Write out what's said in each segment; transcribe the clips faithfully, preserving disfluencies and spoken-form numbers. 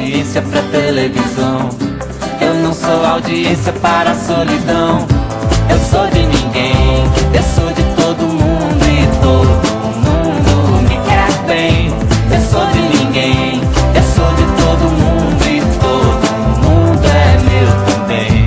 audiência pra televisão. Eu não sou audiência para a solidão. Eu sou de ninguém, eu sou de todo mundo e todo mundo me quer bem. Eu sou de ninguém, eu sou de todo mundo e todo mundo é meu também.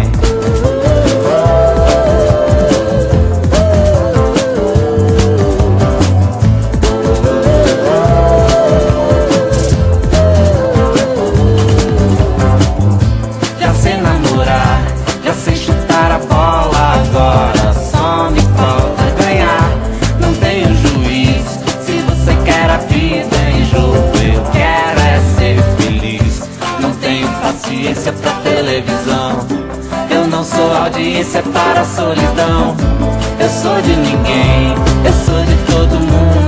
Já sei namorar, já sei chutar a bola, agora só me falta ganhar. Não tenho juízo, se você quer a vida em jogo, eu quero é ser feliz. Não tenho paciência pra televisão. Eu não sou audiência para a solidão. Eu sou de ninguém, eu sou de todo mundo